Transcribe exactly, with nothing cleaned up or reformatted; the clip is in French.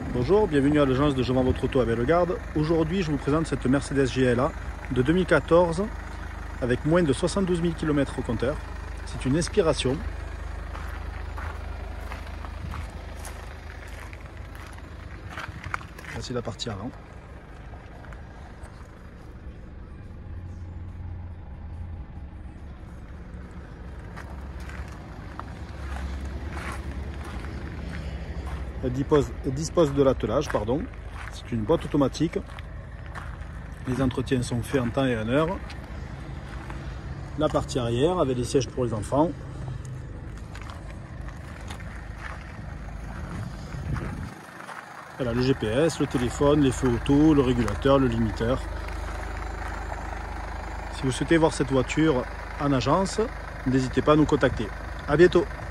Bonjour, bienvenue à l'agence de Je vends votre auto à Bellegarde. Aujourd'hui, je vous présente cette Mercedes G L A de deux mille quatorze avec moins de soixante-douze mille kilomètres au compteur. C'est une Inspiration. Voici la partie avant. Elle dispose, elle dispose de l'attelage, pardon. C'est une boîte automatique. Les entretiens sont faits en temps et en heure. La partie arrière avec les sièges pour les enfants. Elle a le G P S, le téléphone, les feux auto, le régulateur, le limiteur. Si vous souhaitez voir cette voiture en agence, n'hésitez pas à nous contacter. À bientôt.